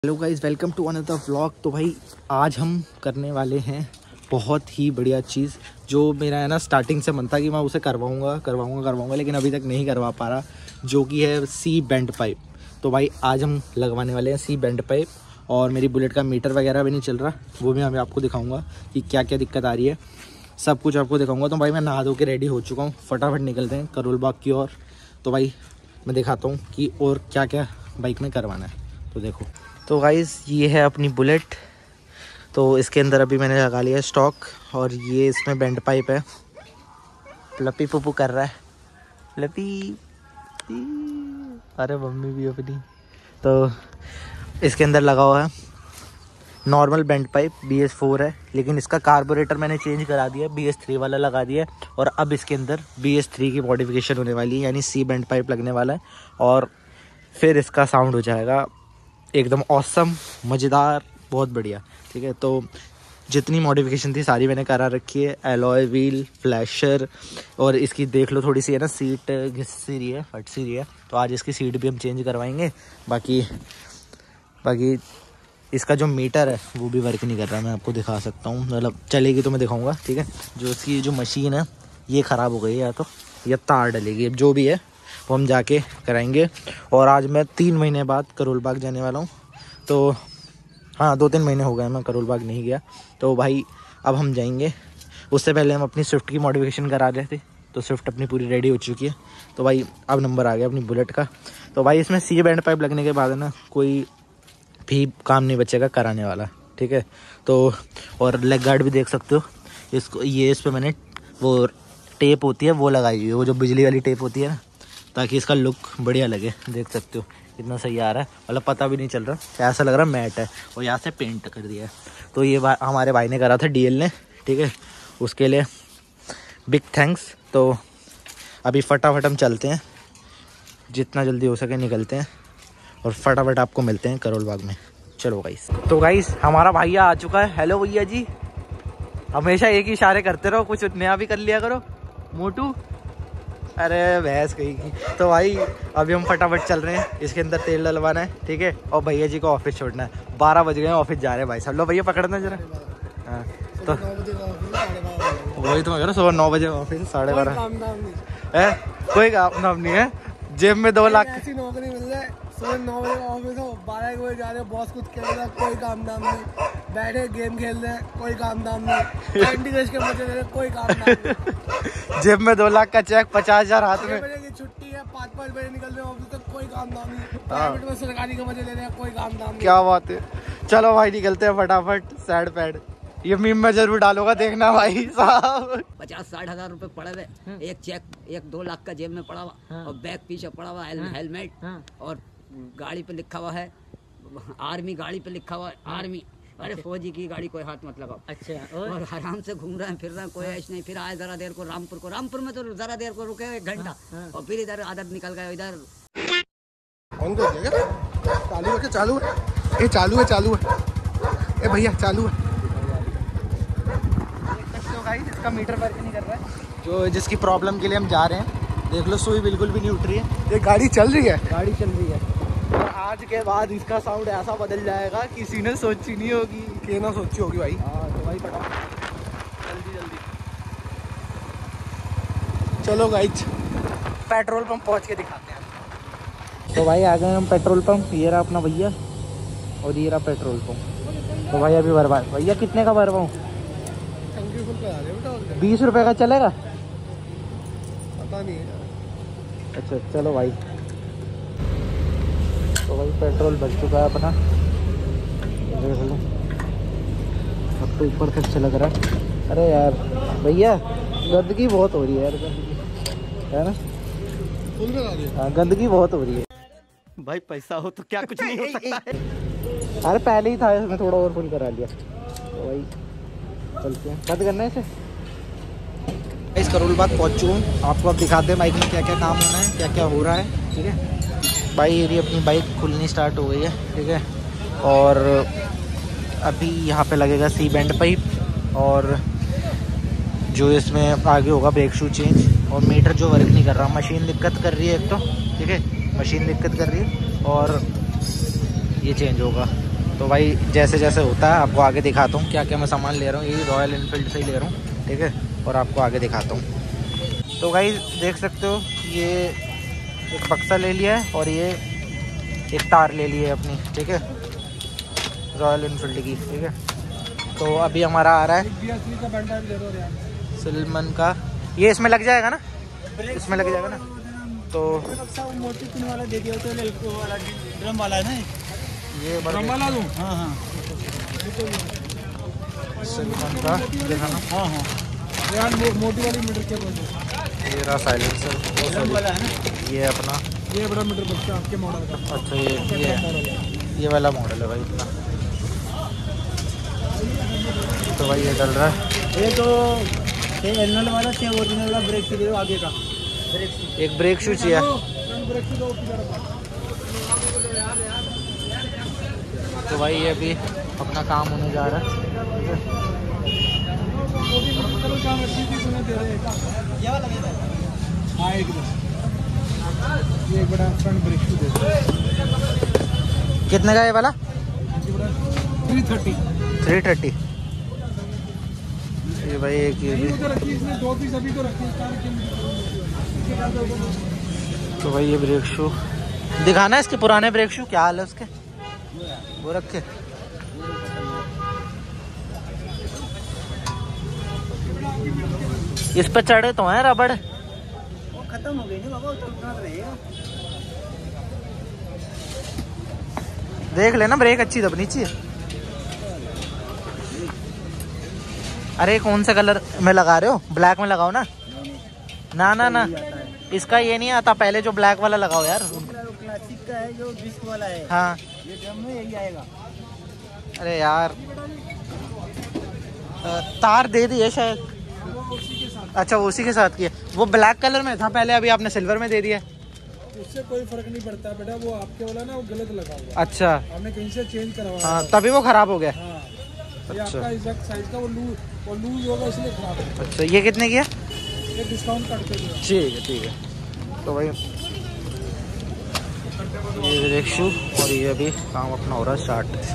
Hello guys, welcome to another vlog. तो भाई आज हम करने वाले हैं बहुत ही बढ़िया चीज़ जो मेरा है ना स्टार्टिंग से मन था कि मैं उसे करवाऊंगा लेकिन अभी तक नहीं करवा पा रहा, जो कि है सी बेंड पाइप। तो भाई आज हम लगवाने वाले हैं सी बेंड पाइप। और मेरी बुलेट का मीटर वगैरह भी नहीं चल रहा, वो भी मैं आपको दिखाऊँगा कि क्या क्या दिक्कत आ रही है, सब कुछ आपको दिखाऊँगा। तो भाई मैं नहा धो के रेडी हो चुका हूँ, फटाफट निकलते हैं करोल बाग की ओर। तो भाई मैं दिखाता हूँ कि और क्या क्या बाइक में करवाना है, तो देखो। तो गाइज़ ये है अपनी बुलेट। तो इसके अंदर अभी मैंने लगा लिया है स्टॉक, और ये इसमें बेंड पाइप है। लपी पुपू कर रहा है, लपी। अरे मम्मी भी अपनी। तो इसके अंदर लगा हुआ है नॉर्मल बेंड पाइप, BS4 है, लेकिन इसका कार्बोरेटर मैंने चेंज करा दिया, BS3 वाला लगा दिया है। और अब इसके अंदर BS3 की मॉडिफिकेशन होने वाली है, यानी सी बेंड पाइप लगने वाला है। और फिर इसका साउंड हो जाएगा एकदम ऑसम, मज़ेदार, बहुत बढ़िया। ठीक है, तो जितनी मॉडिफिकेशन थी सारी मैंने करा रखी है। एलॉय व्हील, फ्लैशर, और इसकी देख लो थोड़ी सी है ना सीट घिस सी रही है, फट सी रही है, तो आज इसकी सीट भी हम चेंज करवाएंगे। बाकी इसका जो मीटर है वो भी वर्क नहीं कर रहा, मैं आपको दिखा सकता हूँ, मतलब चलेगी तो मैं दिखाऊँगा। ठीक है, जो इसकी जो मशीन है ये ख़राब हो गई है, या तार डलेगी, अब जो भी है वो हम जाके कराएंगे। और आज मैं 3 महीने बाद करोल बाग जाने वाला हूँ। तो हाँ, 2-3 महीने हो गए मैं करोल बाग नहीं गया। तो भाई अब हम जाएंगे। उससे पहले हम अपनी स्विफ्ट की मॉडिफिकेशन करा रहे थे, तो स्विफ्ट अपनी पूरी रेडी हो चुकी है। तो भाई अब नंबर आ गया अपनी बुलेट का। तो भाई इसमें सी बैंड पाइप लगने के बाद है ना कोई भी काम नहीं बचेगा कराने वाला। ठीक है, तो और लेग गार्ड भी देख सकते हो इसको, ये इस पर मैंने वो टेप होती है वो लगाई हुई है, वो जो बिजली वाली टेप होती है ना, ताकि इसका लुक बढ़िया लगे। देख सकते हो कितना सही आ रहा है, मतलब पता भी नहीं चल रहा, ऐसा लग रहा है मैट है। और यहाँ से पेंट कर दिया है। तो ये हमारे भाई ने करा था DL ने। ठीक है, उसके लिए बिग थैंक्स। तो अभी फटाफट हम चलते हैं, जितना जल्दी हो सके निकलते हैं, और फटाफट आपको मिलते हैं करोल बाग में। चलो गाइस। तो गाइस हमारा भैया आ चुका है। हेलो भैया जी, हमेशा एक ही इशारे करते रहो, कुछ नया भी कर लिया करो मोटू। अरे भैंस कहीं की। तो भाई अभी हम फटाफट चल रहे हैं, इसके अंदर तेल डलवाना है। ठीक है, और भैया जी को ऑफिस छोड़ना है। 12 बज गए हैं, ऑफिस जा रहे हैं भाई साहब। लो भैया पकड़ना जरा। हाँ, तो वही तो मैं कह रहा हूँ, सुबह 9 बजे ऑफिस, 12:30 है। कोई काम नाम नहीं है, जेब में 2 लाख ऐसी नौकरी मिल जाए, सुबह 9 बजे ऑफिस हो, 12 बजे जा रहे हो, बॉस कुछ कह रहा है, कोई काम धाम नहीं, बैठे गेम खेल रहे हैं, कोई काम धाम नहीं, कैंडी क्रश के मजे ले रहे, कोई काम धाम नहीं। जेब में 2 लाख का चेक, 50,000 हाथ में। 6 बजे की छुट्टी है, 5-5 बजे निकल रहे ऑफिस तक, कोई काम धाम नहीं। प्राइवेट में सरकारी के मजे ले रहे हैं, कोई काम धाम नहीं। क्या बात है। चलो भाई निकलते हैं फटाफट। सैड पैड ये मीम में जरूर डालूंगा, देखना भाई साहब। 50-60 हजार रुपए पड़े हुए, एक चेक, 1-2 लाख का जेब में पड़ा हुआ, और बैग पीछे पड़ा हुआ, हेलमेट, और गाड़ी पे लिखा हुआ है आर्मी, गाड़ी पे लिखा हुआ है आर्मी। अरे फौजी की गाड़ी, कोई हाथ मत लगाओ। अच्छा, और आराम से घूम रहे हैं, फिर रहे हैं, कोई ऐसा नहीं। फिर आए जरा देर को रामपुर में तो जरा देर को रुके 1 घंटा, और फिर इधर आदत निकल गए इधर। ऑन कर दिया क्या? चालू है, चालू है, ये चालू है, ए भैया चालू है। इसका मीटर वर्क नहीं कर रहा है, जो जिसकी प्रॉब्लम के लिए हम जा रहे हैं। देख लो सुई बिल्कुल भी नहीं उठ रही है। ये गाड़ी चल रही है, और आज के बाद इसका साउंड ऐसा बदल जाएगा किसी ने सोची नहीं होगी। के ना सोची होगी भाई। हाँ, तो भाई फटाफट जल्दी चलो गाइज, पेट्रोल पंप पहुंच के दिखाते हैं। तो भाई आ गए हम पेट्रोल पंप। ये रहा अपना भैया, और ये रहा पेट्रोल पंप। तो भाई अभी भरवा, भैया कितने का भरवाऊँ? 20 रुपए का चलेगा? पता नहीं। अच्छा चलो भाई। तो भाई पेट्रोल भर चुका है अपना, देख लो। अब तो ऊपर से अच्छा लग रहा है। अरे यार भैया गंदगी बहुत हो रही है यार, गंदगी है ना। फुल में डालिए। हाँ, गंदगी बहुत हो रही है भाई, पैसा हो तो क्या कुछ नहीं हो सकता है। अरे पहले ही था, इसमें थोड़ा और फुल करा लिया। तो भाई चलते हैं, बंद करना है इसे। इस करोल बाग पहुँच चुका हूँ, आपको अब दिखाते हैं बाइक में क्या क्या काम होना है, क्या क्या हो रहा है। ठीक है भाई, ये अपनी बाइक खुलनी स्टार्ट हो गई है। ठीक है, और अभी यहाँ पे लगेगा सी बैंड पाइप, और जो इसमें आगे होगा ब्रेक शू चेंज, और मीटर जो वर्क नहीं कर रहा, मशीन दिक्कत कर रही है एक तो। ठीक है, मशीन दिक्कत कर रही है, और ये चेंज होगा। तो भाई जैसे जैसे होता है आपको आगे दिखाता हूँ क्या क्या मैं सामान ले रहा हूँ। ये रॉयल एनफील्ड से ही ले रहा हूँ, ठीक है, और आपको आगे दिखाता हूँ। तो भाई देख सकते हो ये एक बक्सा ले लिया है और ये एक तार ले ली है अपनी, ठीक है, रॉयल एनफील्ड की, ठीक है। तो अभी हमारा आ रहा है सलमान का, ये इसमें लग जाएगा ना, इसमें लग जाएगा ना। तो मोटी पिन वाला दे दिया तो वाला ड्रम वाला है ना, ये ड्रम वाला दूं? हाँ हाँ सलमान का दिखाना। हाँ हाँ यार मोटी वाली मीटर के बोल ये रहा साइलेंसर, ड्रम वाला है ना, ये अपना ये बड़ा मीटर बक्सा आपके मॉडल का। अच्छा ये वाला मॉडल है भाई इतना। तो भाई ये डल रहा है, ये तो एनल वाला से ओरिजिनल वाला ब्रेक शू आगे का एक ब्रेक शू चाहिए। तो भाई ये अभी अपना काम होने जा रहा है, ये बड़ा फ्रंट ब्रेक शू दे। कितने का ये वाला? 330। 330। ये भाई एक ये भी। दो पीस अभी तो रखी। तो भाई ये ब्रेक शू दिखाना है, इसके पुराने ब्रेक शू क्या हाल है उसके, वो रखे। इस पे चढ़े तो हैं रबड़, वो खत्म हो गई ना बाबा, तो उतना रहेगा। देख लेना ब्रेक अच्छी दबनी चाहिए। अरे कौन से कलर में लगा रहे हो? ब्लैक में लगाओ ना। ना ना ना इसका ये नहीं आता, पहले जो ब्लैक वाला लगाओ यार। क्लासिक का है जो डिस्क वाला है। हाँ ये ड्रम में यही आएगा। अरे यार तार दे दिए शायद। उसी के साथ। अच्छा उसी के साथ किया, वो ब्लैक कलर में था पहले, अभी आपने सिल्वर में दे दिया। उससे कोई फर्क नहीं पड़ता बेटा, वो आपके वाला ना वो गलत लगा हुआ। अच्छा हमने कहीं से चेंज करवाया। हाँ तभी वो खराब हो गया। हाँ ये अच्छा। आपका एग्जैक्ट साइज का वो लूज होगा इसलिए खराब है। अच्छा ये कितने की है? ये डिस्काउंट करते हैं। ठीक है ठीक है। तो भाई ये ब्रेक शू और ये अभी काम अपना हो रहा है स्टार्ट।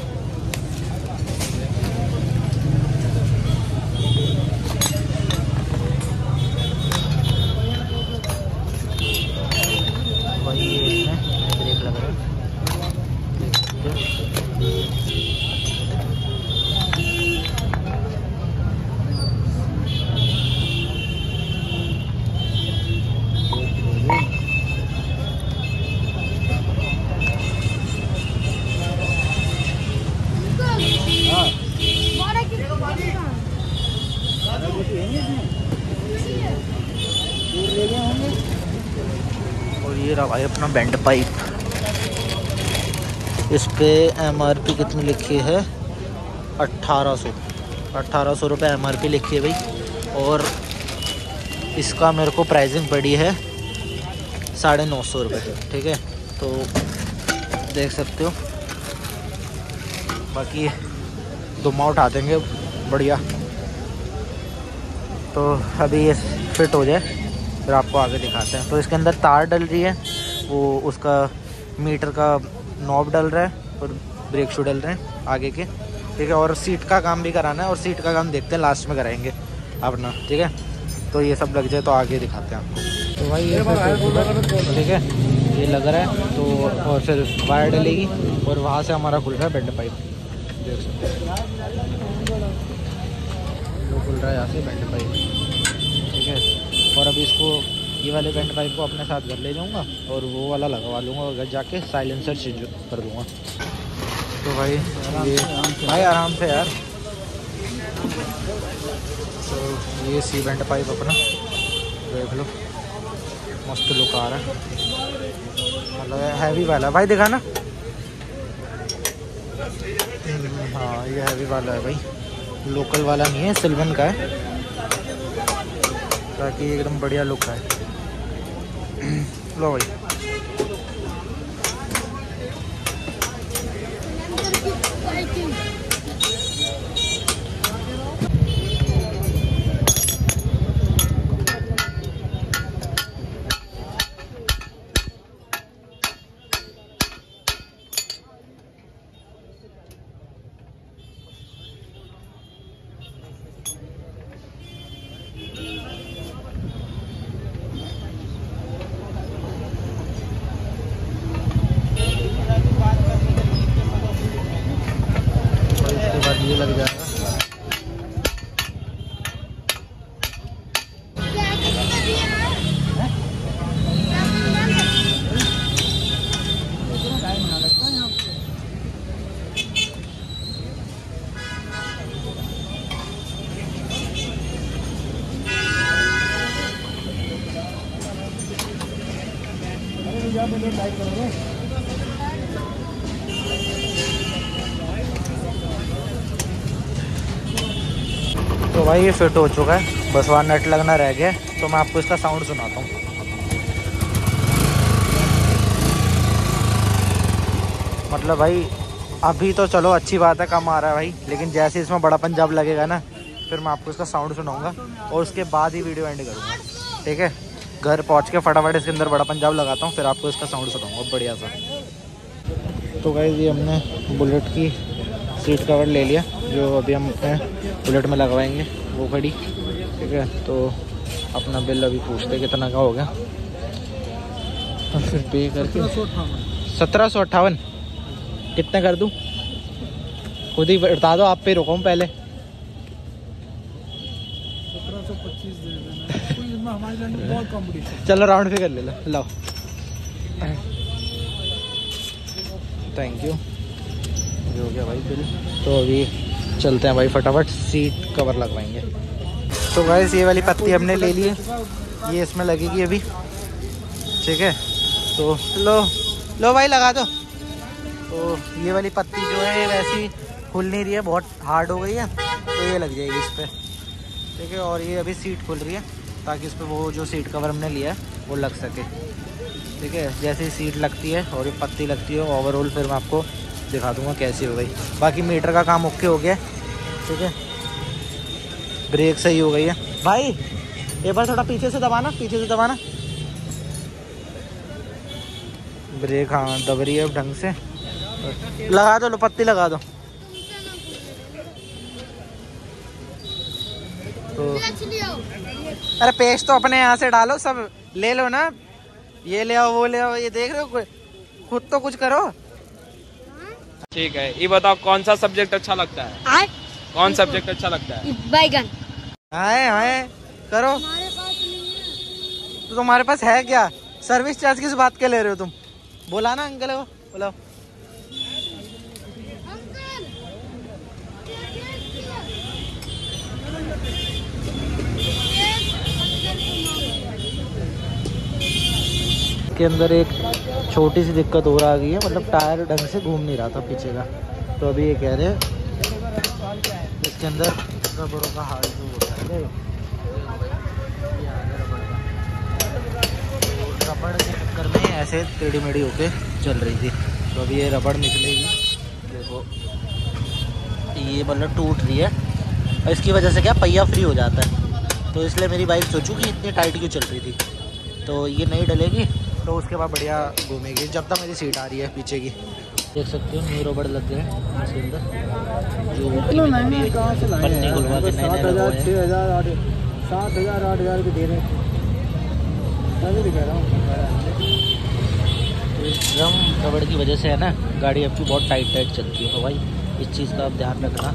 भाई ये इसमें ब्रेक लग रहा है। और ये रहा भाई अपना बैंड पाइप, इस पे MRP कितनी लिखी है? 1800 रुपये MRP लिखी है भाई। और इसका मेरे को प्राइसिंग पड़ी है 950 रुपये, ठीक है। तो देख सकते हो, बाकी दुम्मा उठा देंगे बढ़िया। तो अभी ये फिट हो जाए फिर आपको आगे दिखाते हैं। तो इसके अंदर तार डल रही है, वो उसका मीटर का नॉब डल रहा है और ब्रेक शू डल रहे हैं आगे के, ठीक है। और सीट का काम भी कराना है, और सीट का काम देखते हैं लास्ट में कराएंगे अपना, ठीक है। तो ये सब लग जाए तो आगे दिखाते हैं आपको। तो भाई ये ठीक है, ये लग रहा है तो, और फिर वायर डलेगी और वहाँ से हमारा खुल रहा है बेंड पाइप, देख सकते हैं वो खुल रहा है यहाँ से बेंड पाइप, ठीक है। और अभी इसको ये वाले बेंड पाइप को अपने साथ घर ले जाऊँगा और वो वाला लगवा लूँगा और घर जाके साइलेंसर चेंज कर दूँगा। तो भाई ये भाई आराम से यार। तो ये सी बेंड पाइप अपना देख लो, मस्त लुक आ रहा है, मतलब हैवी वाला भाई दिखाना। हाँ ये हैवी वाला है भाई, लोकल वाला नहीं है, सिल्वन का है, ताकि एकदम बढ़िया लुक है। लो भाई लग जाएगा। तो भाई ये फिट हो चुका है, बस वहाँ नट लगना रह गया। तो मैं आपको इसका साउंड सुनाता हूँ। मतलब भाई अभी तो चलो अच्छी बात है, कम आ रहा है भाई, लेकिन जैसे इसमें बड़ा पंजाब लगेगा ना, फिर मैं आपको इसका साउंड सुनाऊंगा और उसके बाद ही वीडियो एंड करूँगा। ठीक है, घर पहुँच के फटाफट इसके अंदर बड़ा पंजाब लगाता हूँ, फिर आपको इसका साउंड सुनाऊँगा बढ़िया सा। तो गाइस ये हमने बुलेट की सीट कवर ले लिया, जो अभी हम अपने बुलेट में लगवाएंगे वो खड़ी। ठीक है, तो अपना बिल अभी पूछते कितना का हो गया, तो फिर पे करके 1758 कितने कर दूँ, खुद ही बता दो, आप पे रुका हूँ पहले। 1725 दे देना, हमारे लैंड में बहुत कंपटीशन। चलो राउंड फिगर ले लो, लो थैंक यू, ये हो गया भाई बिल। तो अभी चलते हैं भाई फटाफट सीट कवर लगवाएंगे। तो गाइस ये वाली पत्ती हमने ले ली है, ये इसमें लगेगी अभी। ठीक है, तो लो भाई लगा दो। तो ये वाली पत्ती जो है वैसी खुल नहीं रही है, बहुत हार्ड हो गई है, तो ये लग जाएगी इस पर। ठीक है, और ये अभी सीट खुल रही है ताकि इस पर वो जो सीट कवर हमने लिया है वो लग सके। ठीक है, जैसे ही सीट लगती है और ये पत्ती लगती है ओवरऑल फिर मैं आपको दिखा दूंगा कैसी हो गई। बाकी मीटर का काम ओके हो गया। ठीक है, ब्रेक सही हो गई है भाई। एक बार थोड़ा पीछे से दबाना, पीछे से दबाना, ब्रेक हाँ दब रही है ढंग से। लगा दो, लो पत्ती लगा दो। तो अरे पेस्ट तो अपने यहाँ से डालो, सब ले लो ना, ये ले आओ वो ले आओ, ये देख रहे हो, खुद तो कुछ करो। ठीक है, ये बताओ कौन सा सब्जेक्ट अच्छा लगता है? कौन सब्जेक्ट अच्छा लगता है? बैगन। हाय करो, तो तुम्हारे पास है क्या? सर्विस चार्ज किस बात के ले रहे हो तुम? बोला ना अंकल को, बोलो। के अंदर एक छोटी सी दिक्कत और आ गई है, मतलब टायर ढंग से घूम नहीं रहा था पीछे का। तो अभी ये कह रहे हैं इसके अंदर रबड़ों का हाल जो होता है, रबड़ के चक्कर में ऐसे टेढ़ी मेढ़ी होके चल रही थी। तो अभी ये रबड़ निकलेगी, देखो ये मतलब टूट रही है, और इसकी वजह से क्या पहिया फ्री हो जाता है। तो इसलिए मेरी बाइक सोचूं कि इतनी टाइट क्यों चल रही थी। तो ये नहीं डलेगी, तो उसके बाद बढ़िया घूमेगी, जब तक मेरी सीट आ रही है पीछे की। देख सकते हो न्यू रबड़ लग गए हैं इसके अंदर, जो पन्नी खुलवा के 7,000 6,000 7,000 8,000 के दे रहे हैं। दिखा रहा हूँ ड्रम रबड़ की वजह से है ना, गाड़ी आपकी बहुत टाइट चलती है। तो भाई इस चीज़ का आप ध्यान रखना,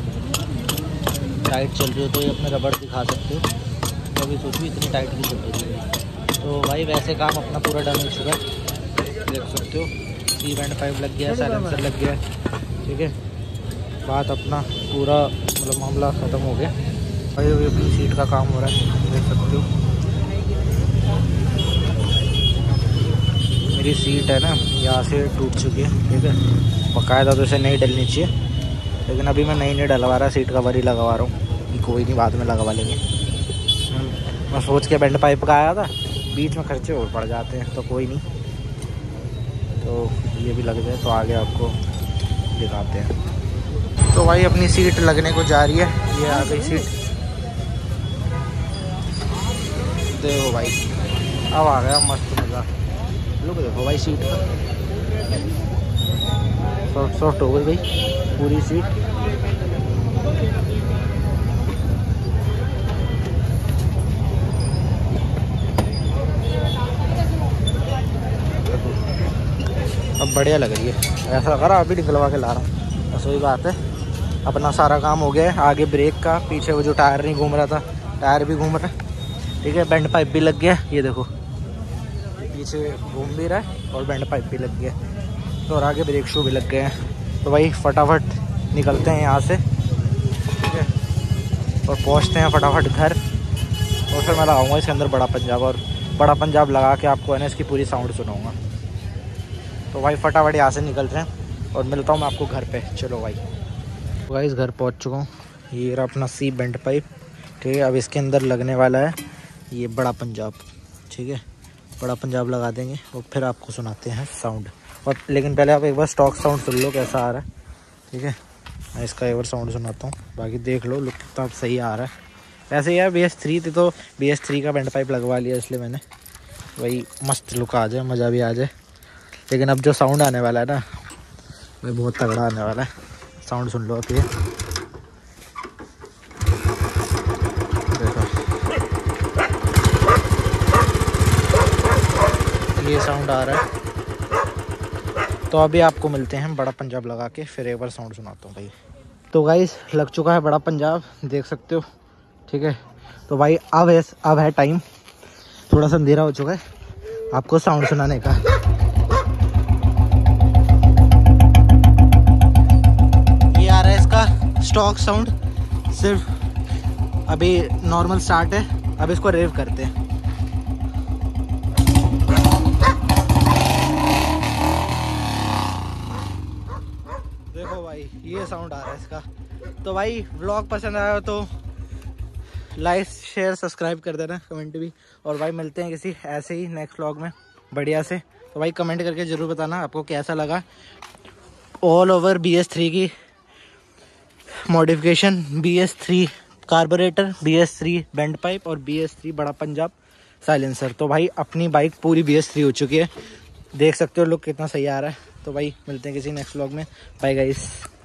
टाइट चल रही हो तो ये अपने रबड़ दिखा सकते हो। तो अभी सोचो इतनी टाइट की चल रही है। तो भाई वैसे काम अपना पूरा डन हो चुका है, देख सकते हो। C-band 5 लग गया, साइलेंसर लग गया। ठीक है, बात अपना पूरा मतलब मामला ख़त्म हो गया। भाई अभी अपनी सीट का काम हो रहा है, देख सकते हो। मेरी सीट है ना यहाँ से टूट चुकी है। ठीक है, बाकायदा तो इसे नहीं डलनी चाहिए, लेकिन अभी मैं नहीं डलवा रहा, सीट कवर ही लगवा रहा हूँ। कोई नहीं, बाद में लगवा लेंगे। मैं सोच के बैंड पाइप का आया था, बीच में खर्चे और पड़ जाते हैं, तो कोई नहीं। तो ये भी लग जाए तो आगे आपको दिखाते हैं। तो भाई अपनी सीट लगने को जा रही है, ये आ गई सीट। देखो भाई अब आ गया मस्त मज़ा। लोग देखो भाई सीट का सॉफ्ट हो गई भाई पूरी सीट। अब बढ़िया लग रही है, ऐसा लग रहा अभी निकलवा के ला रहा हूँ। बस वही बात है, अपना सारा काम हो गया है। आगे ब्रेक का, पीछे वो जो टायर नहीं घूम रहा था टायर भी घूम रहा है, ठीक है। बेंड पाइप भी लग गया, ये देखो पीछे घूम भी रहा है और बेंड पाइप भी लग गया तो, और आगे ब्रेक शू भी लग गए हैं। तो भाई फटाफट निकलते हैं यहाँ से, ठीक है, और पहुँचते हैं फटाफट घर। और फिर मैं लगाऊंगा इसके अंदर बड़ा पंजाब, और बड़ा पंजाब लगा के आपको है ना इसकी पूरी साउंड सुनाऊंगा। तो भाई फटाफट यहाँ से निकलते हैं और मिलता हूँ मैं आपको घर पे। चलो भाई। तो भाई इस घर पहुँच चुका हूँ। ये रहा अपना सी बेंड पाइप, ठीक है। अब इसके अंदर लगने वाला है ये बड़ा पंजाब, ठीक है। बड़ा पंजाब लगा देंगे और फिर आपको सुनाते हैं साउंड। और लेकिन पहले आप एक बार स्टॉक साउंड सुन लो कैसा आ रहा है, ठीक है। मैं इसका एक बार साउंड सुनाता हूँ, बाकी देख लो लुक कितना सही आ रहा है। वैसे यार BS3 थी तो BS3 का बेंड पाइप लगवा लिया, इसलिए मैंने वही मस्त लुक आ जाए, मज़ा भी आ जाए। लेकिन अब जो साउंड आने वाला है ना वही बहुत तगड़ा आने वाला है। साउंड सुन लो आप ये देखो, ये साउंड आ रहा है। तो अभी आपको मिलते हैं बड़ा पंजाब लगा के, फिर एक बार साउंड सुनाता हूँ भाई। तो गाइस लग चुका है बड़ा पंजाब, देख सकते हो, ठीक है। तो भाई अब है टाइम, थोड़ा सा अंधेरा हो चुका है, आपको साउंड सुनाने का। ये आ रहा है इसका स्टॉक साउंड, सिर्फ अभी नॉर्मल स्टार्ट है, अब इसको रेव करते हैं। देखो भाई ये साउंड आ रहा है इसका। तो भाई व्लॉग पसंद आया हो तो लाइक शेयर सब्सक्राइब कर देना, कमेंट भी। और भाई मिलते हैं किसी ऐसे ही नेक्स्ट व्लॉग में बढ़िया से। तो भाई कमेंट करके ज़रूर बताना आपको कैसा लगा ऑल ओवर BS3 की modification, BS3 carburettor, BS3 bend pipe और BS3 बड़ा पंजाब साइलेंसर। तो भाई अपनी बाइक पूरी BS3 हो चुकी है, देख सकते हो लुक कितना सही आ रहा है। तो भाई मिलते हैं किसी नेक्स्ट व्लॉग में, बाय गाइस।